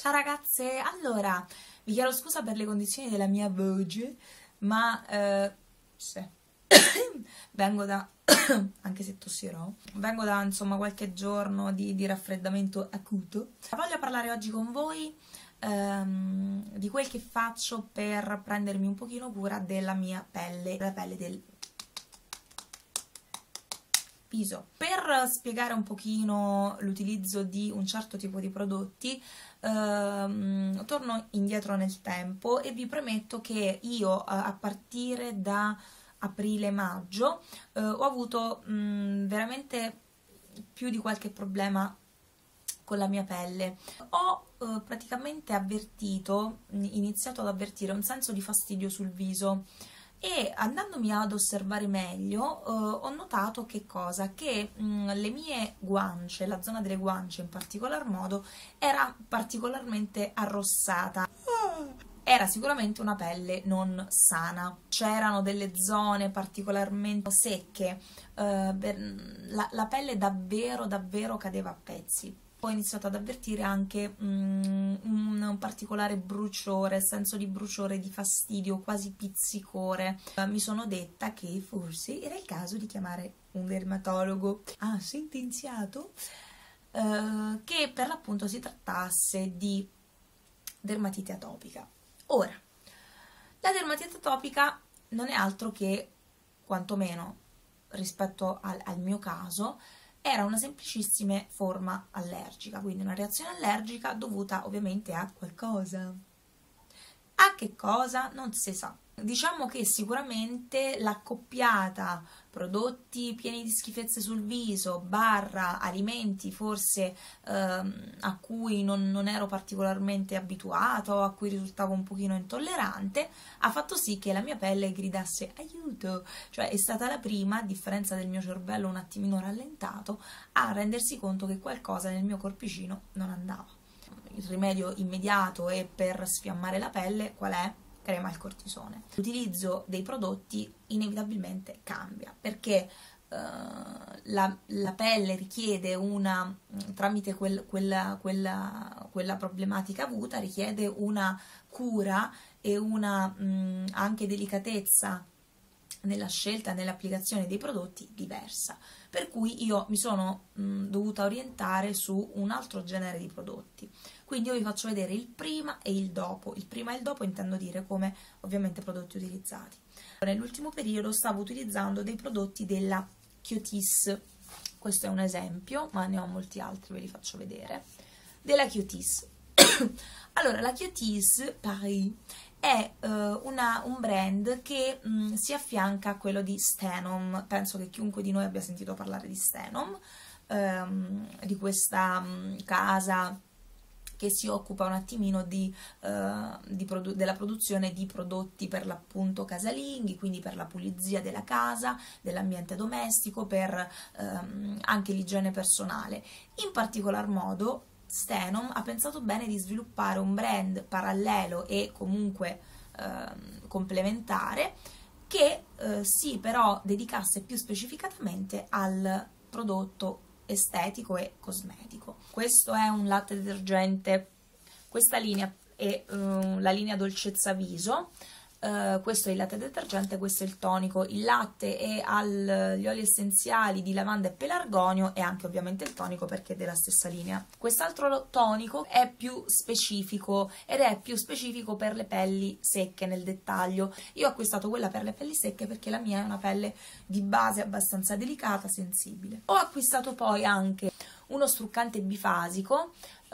Ciao ragazze, allora vi chiedo scusa per le condizioni della mia voce, ma sì. Vengo da, anche se tossirò, vengo da insomma qualche giorno di raffreddamento acuto. Voglio parlare oggi con voi di quel che faccio per prendermi un pochino cura della mia pelle, la pelle del viso. Per spiegare un pochino l'utilizzo di un certo tipo di prodotti, torno indietro nel tempo e vi premetto che io a partire da aprile-maggio ho avuto veramente più di qualche problema con la mia pelle. Ho praticamente iniziato ad avvertire un senso di fastidio sul viso e andandomi ad osservare meglio ho notato che cosa? Che le mie guance, la zona delle guance in particolar modo, era particolarmente arrossata. Era sicuramente una pelle non sana, c'erano delle zone particolarmente secche, la pelle davvero cadeva a pezzi. Ho iniziato ad avvertire anche un particolare bruciore, senso di bruciore, di fastidio, quasi pizzicore. Mi sono detta che forse era il caso di chiamare un dermatologo. Ha sentenziato che per l'appunto si trattasse di dermatite atopica. Ora, la dermatite atopica non è altro che, quantomeno rispetto al mio caso, era una semplicissima forma allergica, quindi una reazione allergica dovuta ovviamente a qualcosa. A che cosa? Non si sa. Diciamo che sicuramente l'accoppiata prodotti pieni di schifezze sul viso barra alimenti forse a cui non ero particolarmente abituata o a cui risultavo un pochino intollerante ha fatto sì che la mia pelle gridasse aiuto, cioè è stata la prima, a differenza del mio cervello un attimino rallentato, a rendersi conto che qualcosa nel mio corpicino non andava. Il rimedio immediato e per sfiammare la pelle qual è? Crema al cortisone. L'utilizzo dei prodotti inevitabilmente cambia perché la pelle richiede tramite quella problematica avuta, richiede una cura e una anche delicatezza nella scelta, nell'applicazione dei prodotti diversa, per cui io mi sono dovuta orientare su un altro genere di prodotti. Quindi io vi faccio vedere il prima e il dopo. Il prima e il dopo intendo dire come ovviamente prodotti utilizzati. Nell'ultimo periodo stavo utilizzando dei prodotti della Kiehl's, questo è un esempio, ma ne ho molti altri, ve li faccio vedere, della Kiehl's. Allora, la Kiehl's Paris è un brand che si affianca a quello di Stenom. Penso che chiunque di noi abbia sentito parlare di Stenom, di questa casa che si occupa un attimino della produzione di prodotti per l'appunto casalinghi, quindi per la pulizia della casa, dell'ambiente domestico, per anche l'igiene personale. In particolar modo Stenom ha pensato bene di sviluppare un brand parallelo e comunque complementare che si però dedicasse più specificatamente al prodotto estetico e cosmetico. Questo è un latte detergente, questa linea è la linea dolcezza viso, questo è il latte detergente, questo è il tonico. Il latte è agli oli essenziali di lavanda e pelargonio e anche ovviamente il tonico perché è della stessa linea. Quest'altro tonico è più specifico ed è più specifico per le pelli secche nel dettaglio. Io ho acquistato quella per le pelli secche perché la mia è una pelle di base abbastanza delicata, sensibile. Ho acquistato poi anche uno struccante bifasico,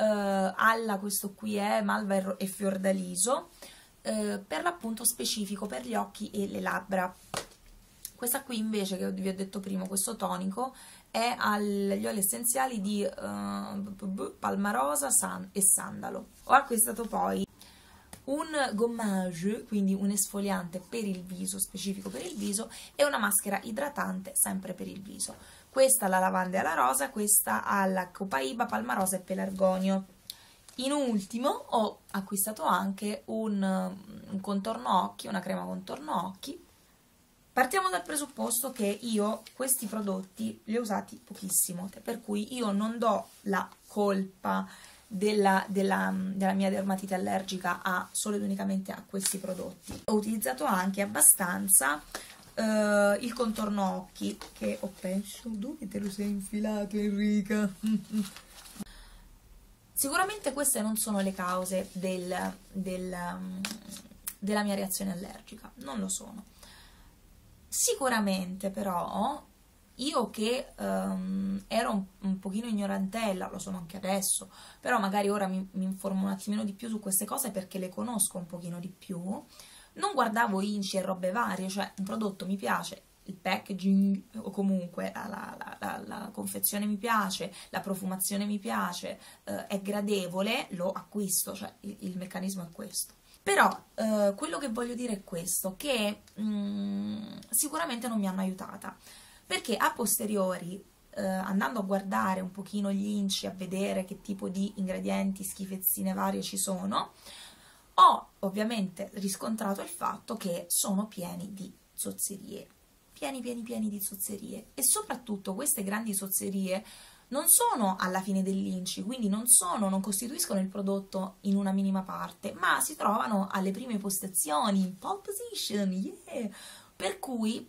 questo qui è malva e fiordaliso, per l'appunto specifico per gli occhi e le labbra. Questa qui invece che vi ho detto prima, questo tonico, è agli oli essenziali di palmarosa e sandalo. Ho acquistato poi un gommage, quindi un esfoliante per il viso, specifico per il viso, e una maschera idratante sempre per il viso. Questa alla lavanda e alla rosa, questa alla copaiba, palmarosa e pelargonio. In ultimo ho acquistato anche un contorno occhi, una crema contorno occhi. Partiamo dal presupposto che io questi prodotti li ho usati pochissimo, per cui io non do la colpa della mia dermatite allergica solo ed unicamente a questi prodotti. Ho utilizzato anche abbastanza il contorno occhi, che ho penso, dove te lo sei infilato, Enrica? Sicuramente queste non sono le cause della mia reazione allergica, non lo sono. Sicuramente però io che ero un pochino ignorantella, lo sono anche adesso, però magari ora mi informo un attimino di più su queste cose perché le conosco un pochino di più, non guardavo INCI e robe varie, cioè un prodotto mi piace, il packaging o comunque la confezione mi piace, la profumazione mi piace, è gradevole, lo acquisto, cioè il meccanismo è questo. Però quello che voglio dire è questo, che sicuramente non mi hanno aiutata, perché a posteriori, andando a guardare un pochino gli INCI, a vedere che tipo di ingredienti, schifezzine varie ci sono, ho ovviamente riscontrato il fatto che sono pieni di zozzerie, pieni di zozzerie, e soprattutto queste grandi zozzerie non sono alla fine dell'INCI, quindi non costituiscono il prodotto in una minima parte, ma si trovano alle prime postazioni, in pole position, yeah! Per cui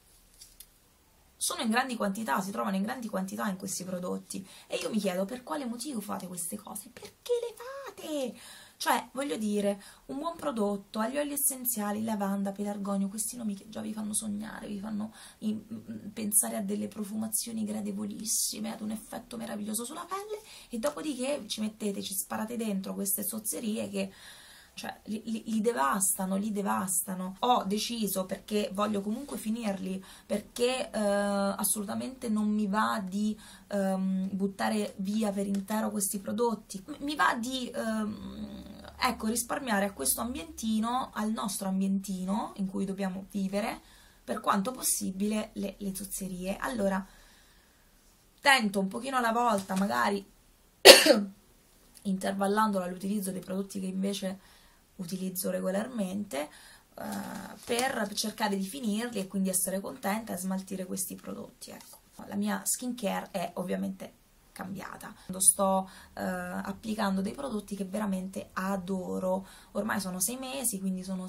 sono in grandi quantità, si trovano in grandi quantità in questi prodotti, e io mi chiedo per quale motivo fate queste cose, perché le fate? Cioè, voglio dire, un buon prodotto, agli oli essenziali, lavanda, pelargonio, questi nomi che già vi fanno sognare, vi fanno pensare a delle profumazioni gradevolissime, ad un effetto meraviglioso sulla pelle, e dopodiché ci sparate dentro queste zozzerie che, cioè, li devastano, li devastano. Ho deciso, perché voglio comunque finirli, perché assolutamente non mi va di buttare via per intero questi prodotti, mi va di ecco, risparmiare a questo ambientino, al nostro ambientino in cui dobbiamo vivere, per quanto possibile, le zozzerie. Allora, tento un pochino alla volta, magari intervallandola all'utilizzo dei prodotti che invece utilizzo regolarmente, per cercare di finirli e quindi essere contenta e smaltire questi prodotti. Ecco, la mia skincare è ovviamente cambiata, sto applicando dei prodotti che veramente adoro. Ormai sono 6 mesi, quindi sono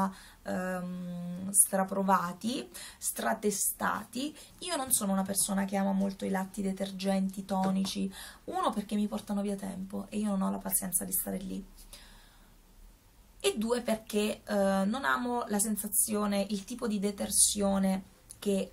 straprovati, stratestati. Io non sono una persona che ama molto i latti detergenti, tonici, uno perché mi portano via tempo e io non ho la pazienza di stare lì, e due perché non amo la sensazione, il tipo di detersione che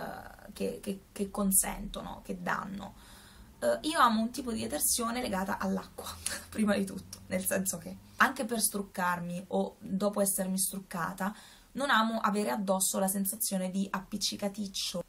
consentono, che danno. Io amo un tipo di detersione legata all'acqua, prima di tutto, nel senso che anche per struccarmi o dopo essermi struccata non amo avere addosso la sensazione di appiccicaticcio.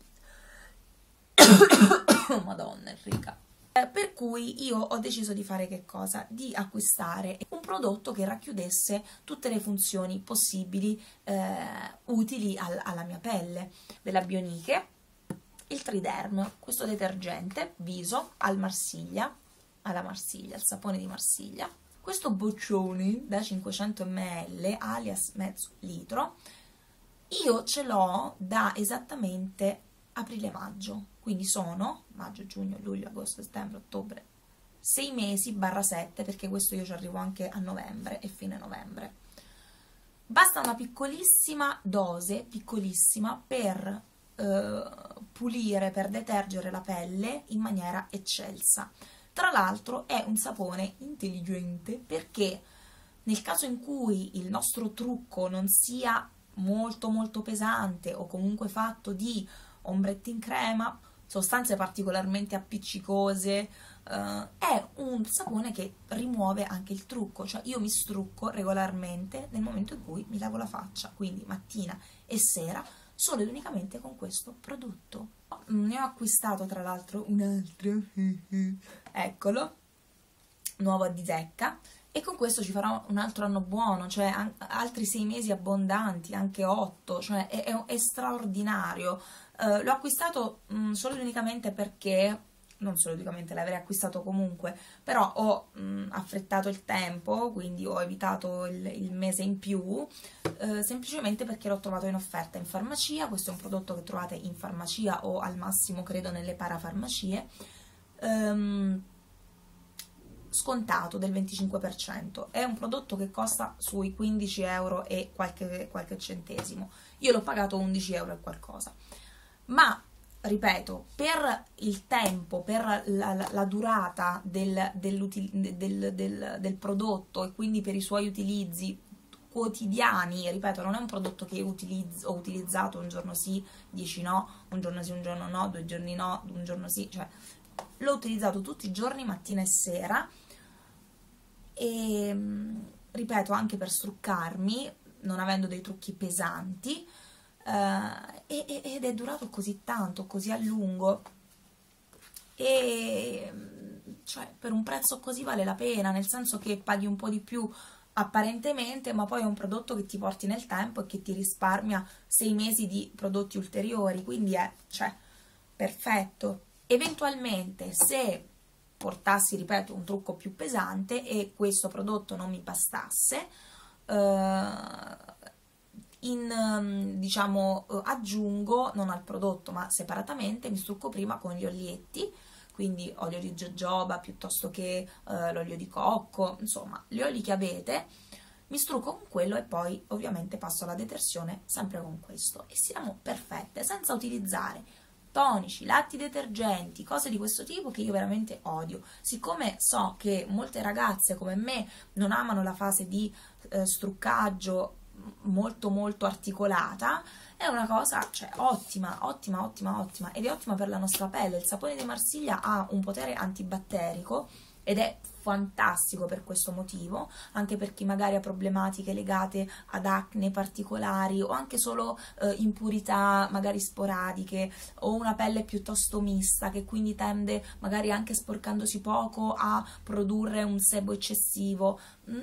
Madonna Enrica. Per cui io ho deciso di fare che cosa? Di acquistare un prodotto che racchiudesse tutte le funzioni possibili utili alla mia pelle, della Bioniche, il Triderm, questo detergente viso alla Marsiglia, il sapone di Marsiglia, questo boccione da 500 ml, alias mezzo litro. Io ce l'ho da esattamente aprile-maggio, quindi sono maggio, giugno, luglio, agosto, settembre, ottobre, 6 mesi barra 7, perché questo io ci arrivo anche a novembre e fine novembre. Basta una piccolissima dose, piccolissima, per pulire, per detergere la pelle in maniera eccelsa. Tra l'altro è un sapone intelligente, perché nel caso in cui il nostro trucco non sia molto pesante o comunque fatto di ombretti in crema, sostanze particolarmente appiccicose, è un sapone che rimuove anche il trucco. Cioè io mi strucco regolarmente nel momento in cui mi lavo la faccia, quindi mattina e sera, solo ed unicamente con questo prodotto. Ne ho acquistato tra l'altro un altro, eccolo, nuovo di Zecca, e con questo ci farà un altro anno buono, cioè altri 6 mesi abbondanti, anche 8, cioè è straordinario. L'ho acquistato solo ed unicamente perché, non solo unicamente, l'avrei acquistato comunque, però ho affrettato il tempo, quindi ho evitato il mese in più, semplicemente perché l'ho trovato in offerta in farmacia. Questo è un prodotto che trovate in farmacia o al massimo credo nelle parafarmacie, scontato del 25%, è un prodotto che costa sui 15 euro e qualche centesimo, io l'ho pagato 11 euro e qualcosa, ma ripeto, per il tempo, per la durata del prodotto e quindi per i suoi utilizzi quotidiani, ripeto, non è un prodotto che ho utilizzato un giorno sì, 10 no, un giorno sì, un giorno no, 2 giorni no, un giorno sì, cioè l'ho utilizzato tutti i giorni, mattina e sera, e ripeto, anche per struccarmi, non avendo dei trucchi pesanti, ed è durato così tanto, così a lungo, e cioè per un prezzo così vale la pena, nel senso che paghi un po' di più apparentemente, ma poi è un prodotto che ti porti nel tempo e che ti risparmia 6 mesi di prodotti ulteriori, quindi è, cioè, perfetto. Eventualmente, se portassi, ripeto, un trucco più pesante e questo prodotto non mi bastasse, diciamo, aggiungo, non al prodotto ma separatamente, mi strucco prima con gli olietti, quindi olio di jojoba piuttosto che l'olio di cocco, insomma gli oli che avete, mi strucco con quello e poi ovviamente passo alla detersione sempre con questo e siamo perfette, senza utilizzare tonici, latti detergenti, cose di questo tipo che io veramente odio. Siccome so che molte ragazze come me non amano la fase di struccaggio molto molto articolata, è una cosa, cioè, ottima, ottima, ottima, ottima, ed è ottima per la nostra pelle. Il sapone di Marsiglia ha un potere antibatterico ed è fantastico per questo motivo, anche per chi magari ha problematiche legate ad acne particolari o anche solo impurità magari sporadiche o una pelle piuttosto mista che quindi tende magari anche sporcandosi poco a produrre un sebo eccessivo.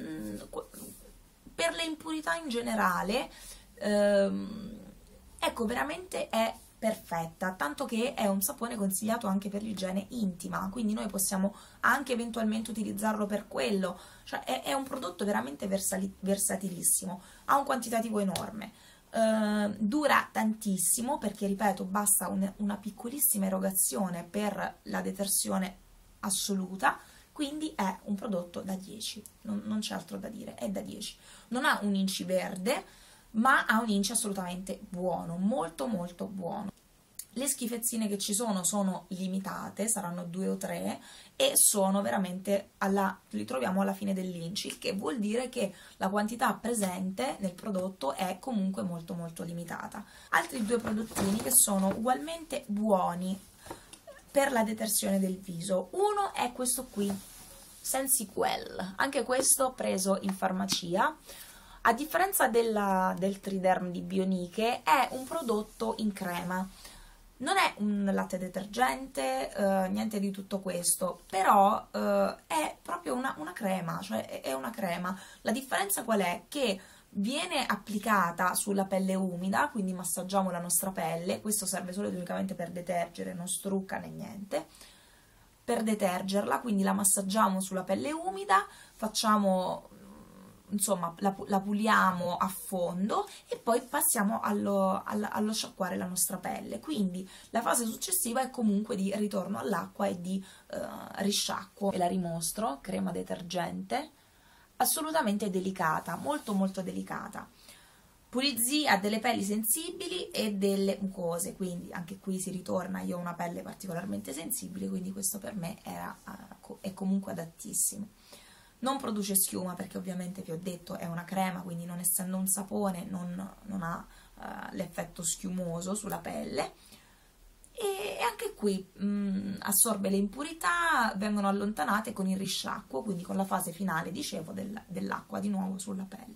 Per le impurità in generale, ecco, veramente è perfetta, tanto che è un sapone consigliato anche per l'igiene intima, quindi noi possiamo anche eventualmente utilizzarlo per quello, cioè è un prodotto veramente versatilissimo, ha un quantitativo enorme, dura tantissimo perché, ripeto, basta una piccolissima erogazione per la detersione assoluta, quindi è un prodotto da 10, non c'è altro da dire, è da 10. Non ha un inci verde, ma ha un inci assolutamente buono, molto molto buono. Le schifezzine che ci sono limitate, saranno 2 o 3 e sono veramente li troviamo alla fine dell'inci, il che vuol dire che la quantità presente nel prodotto è comunque molto molto limitata. Altri 2 prodottini che sono ugualmente buoni per la detersione del viso. Uno è questo qui, Sensiquel, anche questo preso in farmacia. A differenza del Triderm di Bioniche, è un prodotto in crema. Non è un latte detergente, niente di tutto questo, però è proprio una crema, cioè è una crema. La differenza qual è? Che viene applicata sulla pelle umida, quindi massaggiamo la nostra pelle, questo serve solo ed unicamente per detergere, non strucca né niente, per detergerla, quindi la massaggiamo sulla pelle umida, facciamo, insomma, la puliamo a fondo e poi passiamo allo sciacquare la nostra pelle, quindi la fase successiva è comunque di ritorno all'acqua e di risciacquo. E la rimostro, crema detergente, assolutamente delicata, molto molto delicata, pulizia delle pelli sensibili e delle mucose, quindi anche qui si ritorna, io ho una pelle particolarmente sensibile, quindi questo per me è comunque adattissimo. Non produce schiuma perché ovviamente vi ho detto è una crema, quindi non essendo un sapone non ha l'effetto schiumoso sulla pelle, e anche qui assorbe le impurità, vengono allontanate con il risciacquo, quindi con la fase finale, dicevo, dell'acqua di nuovo sulla pelle.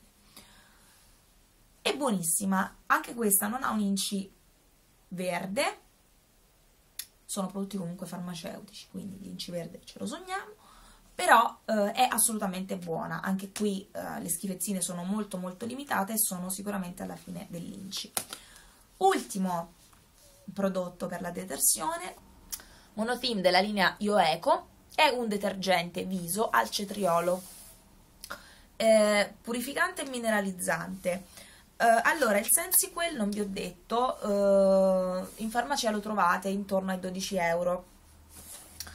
È buonissima, anche questa non ha un inci verde, sono prodotti comunque farmaceutici, quindi l'inci verde ce lo sogniamo, però è assolutamente buona. Anche qui le schifezzine sono molto molto limitate e sono sicuramente alla fine dell'inci. Ultimo prodotto per la detersione, Monotheme della linea Ioeco, è un detergente viso al cetriolo, purificante e mineralizzante. Allora, il Sensiquel non vi ho detto, in farmacia lo trovate intorno ai 12 euro.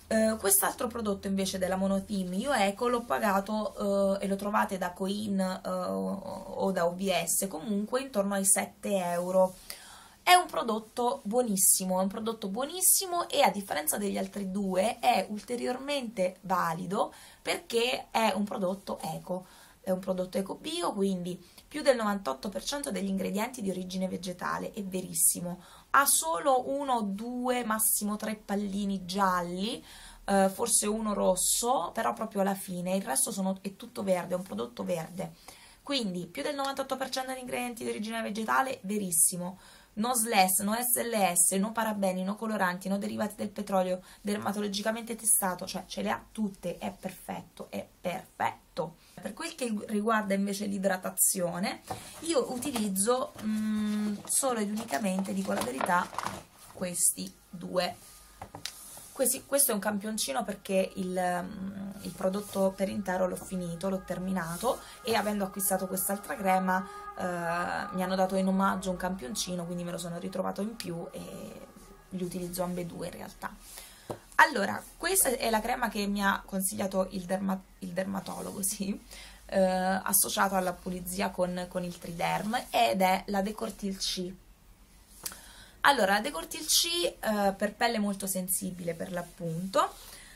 Quest'altro prodotto invece della Monoteam Io Eco l'ho pagato e lo trovate da Coin o da OVS comunque intorno ai 7 euro. È un prodotto buonissimo, e a differenza degli altri due è ulteriormente valido perché è un prodotto eco. È un prodotto eco bio, quindi più del 98% degli ingredienti di origine vegetale, è verissimo. Ha solo 1, 2, massimo 3 pallini gialli, forse uno rosso, però proprio alla fine, il resto è tutto verde, è un prodotto verde. Quindi più del 98% degli ingredienti di origine vegetale, verissimo. No SLS, no SLS, no parabeni, no coloranti, no derivati del petrolio, dermatologicamente testato, cioè ce le ha tutte, è perfetto, è perfetto. Per quel che riguarda invece l'idratazione, io utilizzo solo ed unicamente, dico la verità, questi due. Questo è un campioncino perché il prodotto per intero l'ho finito, l'ho terminato, e avendo acquistato quest'altra crema mi hanno dato in omaggio un campioncino, quindi me lo sono ritrovato in più e li utilizzo ambedue in realtà. Allora, questa è la crema che mi ha consigliato il dermatologo, sì, associato alla pulizia con il Triderm, ed è la Decortil C. Allora, la Decortil C per pelle molto sensibile per l'appunto,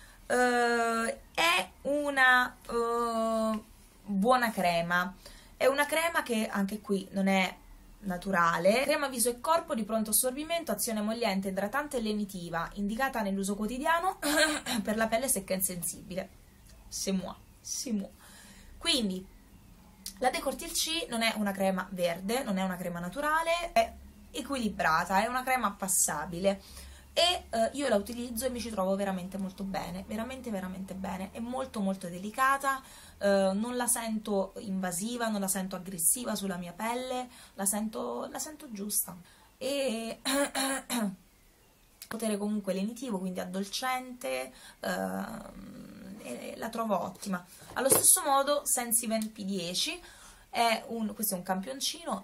è una buona crema. È una crema che anche qui non è naturale, crema viso e corpo di pronto assorbimento, azione emolliente, idratante e lenitiva, indicata nell'uso quotidiano per la pelle secca e insensibile. C'est moi. Quindi la Decortil C non è una crema verde, non è una crema naturale, è equilibrata, è una crema passabile e io la utilizzo e mi ci trovo veramente molto bene, veramente bene. È molto delicata, non la sento invasiva, non la sento aggressiva sulla mia pelle, la sento giusta, e potere comunque lenitivo, quindi addolcente, e la trovo ottima. Allo stesso modo Sensiven P10 questo è un campioncino,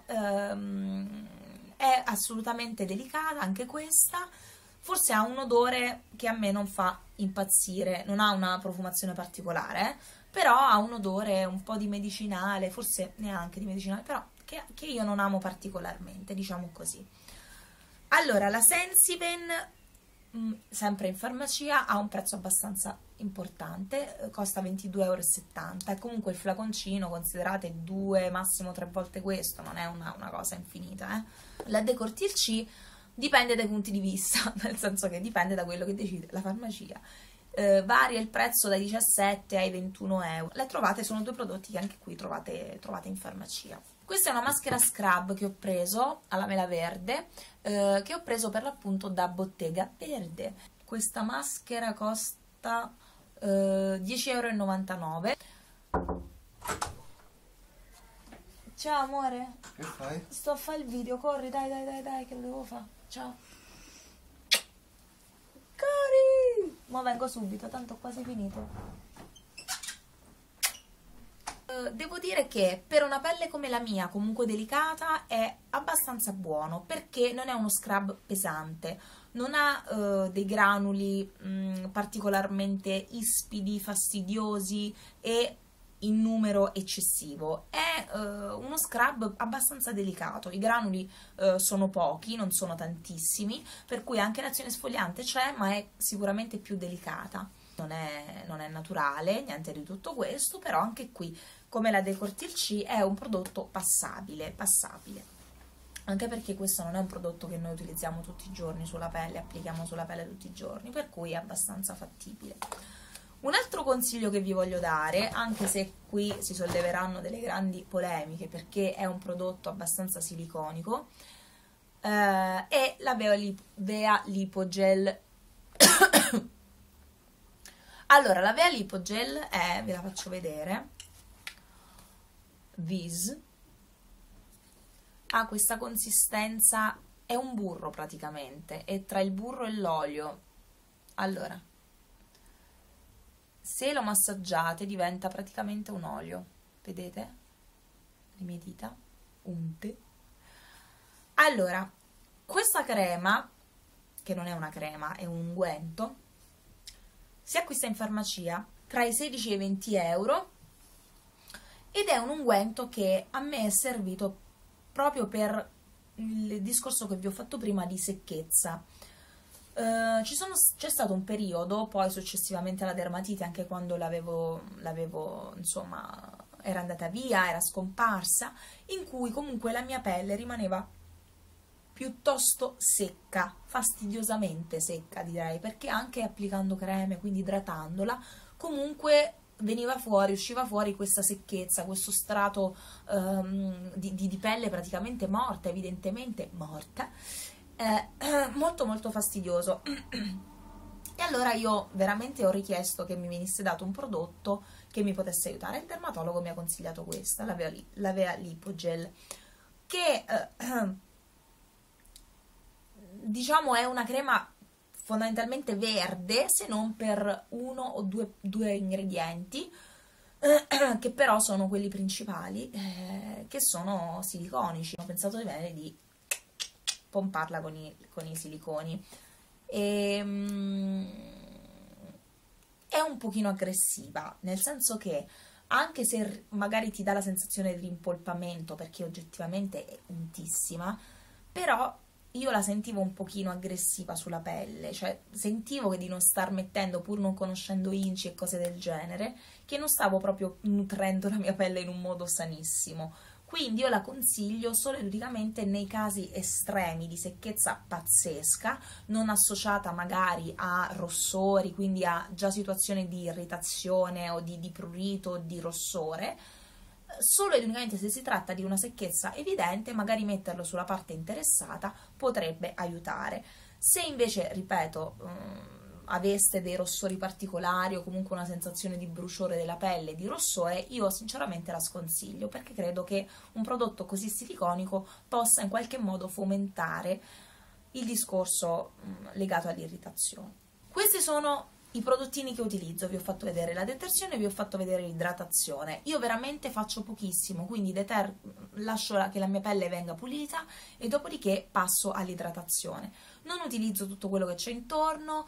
è assolutamente delicata anche questa. Forse ha un odore che a me non fa impazzire, non ha una profumazione particolare, però ha un odore un po' di medicinale, forse neanche di medicinale, però che io non amo particolarmente, diciamo così. Allora, la Sensiven, sempre in farmacia, ha un prezzo abbastanza importante, costa 22,70 €, e comunque il flaconcino, considerate 2, massimo 3 volte questo, non è una cosa infinita. La Decortil C dipende dai punti di vista, nel senso che dipende da quello che decide la farmacia. Varia il prezzo dai 17 ai 21 €. Le trovate, sono due prodotti che anche qui trovate in farmacia. Questa è una maschera scrub che ho preso alla mela verde, che ho preso per l'appunto da Bottega Verde. Questa maschera costa 10,99 €. Ciao amore. Che fai? Sto a fare il video, corri, dai, che lo devo fare. Ciao. Corri! Ma vengo subito, tanto ho quasi finito. Devo dire che per una pelle come la mia, comunque delicata, è abbastanza buono, perché non è uno scrub pesante, non ha dei granuli particolarmente ispidi, fastidiosi e in numero eccessivo. È uno scrub abbastanza delicato, i granuli sono pochi, non sono tantissimi, per cui anche l'azione esfoliante c'è, ma è sicuramente più delicata. Non è naturale, niente di tutto questo, però anche qui, come la Decortil C, è un prodotto passabile, anche perché questo non è un prodotto che noi utilizziamo tutti i giorni sulla pelle, applichiamo sulla pelle tutti i giorni, per cui è abbastanza fattibile. Un altro consiglio che vi voglio dare, anche se qui si solleveranno delle grandi polemiche perché è un prodotto abbastanza siliconico, è la Vea Lipogel. Allora, la Vea Lipogel è, ve la faccio vedere, ha questa consistenza, è un burro praticamente, è tra il burro e l'olio. Allora, se lo massaggiate diventa praticamente un olio, vedete? Le mie dita unte. Allora, questa crema, che non è una crema, è un unguento, si acquista in farmacia tra i 16 e i 20 euro ed è un unguento che a me è servito proprio per il discorso che vi ho fatto prima di secchezza. C'è stato un periodo, poi successivamente alla dermatite, anche quando l'avevo, insomma, era andata via, era scomparsa, in cui comunque la mia pelle rimaneva piuttosto secca, fastidiosamente secca direi, perché anche applicando creme, quindi idratandola, comunque usciva fuori questa secchezza, questo strato di pelle praticamente morta, evidentemente morta, molto molto fastidioso. E allora io veramente ho richiesto che mi venisse dato un prodotto che mi potesse aiutare. Il dermatologo mi ha consigliato questa, la Vea Lipogel, che diciamo è una crema fondamentalmente verde, se non per uno o due ingredienti, che però sono quelli principali, che sono siliconici. Ho pensato bene di pomparla con i siliconi. È un pochino aggressiva, nel senso che anche se magari ti dà la sensazione di rimpolpamento, perché oggettivamente è untissima, però io la sentivo un pochino aggressiva sulla pelle, cioè sentivo che di non star mettendo, pur non conoscendo inci e cose del genere, che non stavo proprio nutrendo la mia pelle in un modo sanissimo. Quindi io la consiglio solo ed unicamente nei casi estremi di secchezza pazzesca, non associata magari a rossori, quindi a già situazioni di irritazione o di prurito o di rossore. Solo ed unicamente se si tratta di una secchezza evidente, magari metterlo sulla parte interessata potrebbe aiutare. Se invece, ripeto, aveste dei rossori particolari o comunque una sensazione di bruciore della pelle, di rossore, io sinceramente la sconsiglio, perché credo che un prodotto così siliconico possa in qualche modo fomentare il discorso legato all'irritazione. Questi sono i prodottini che utilizzo. Vi ho fatto vedere la detersione, vi ho fatto vedere l'idratazione. Io veramente faccio pochissimo, quindi lascio che la mia pelle venga pulita e dopodiché passo all'idratazione. Non utilizzo tutto quello che c'è intorno,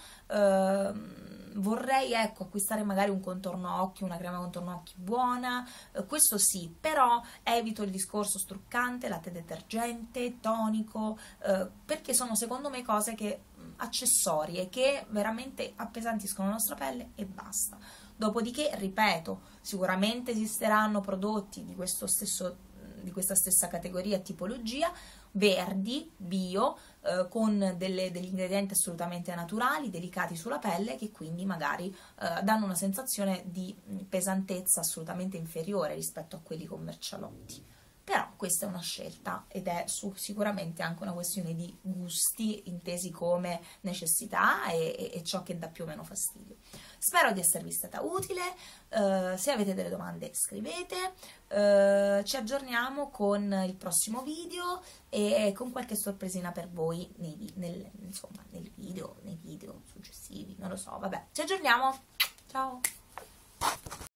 vorrei, ecco, acquistare magari un contorno occhi, una crema contorno occhi buona, questo sì, però evito il discorso struccante, latte detergente, tonico, perché sono secondo me cose che accessorie che veramente appesantiscono la nostra pelle e basta. Dopodiché, ripeto, sicuramente esisteranno prodotti di questa stessa categoria e tipologia, verdi, bio, con degli ingredienti assolutamente naturali, delicati sulla pelle, che quindi magari danno una sensazione di pesantezza assolutamente inferiore rispetto a quelli commercialotti. Però questa è una scelta ed è sicuramente anche una questione di gusti intesi come necessità e ciò che dà più o meno fastidio. Spero di esservi stata utile, se avete delle domande scrivete, ci aggiorniamo con il prossimo video e con qualche sorpresina per voi insomma, nei video successivi, non lo so, vabbè, ci aggiorniamo, ciao!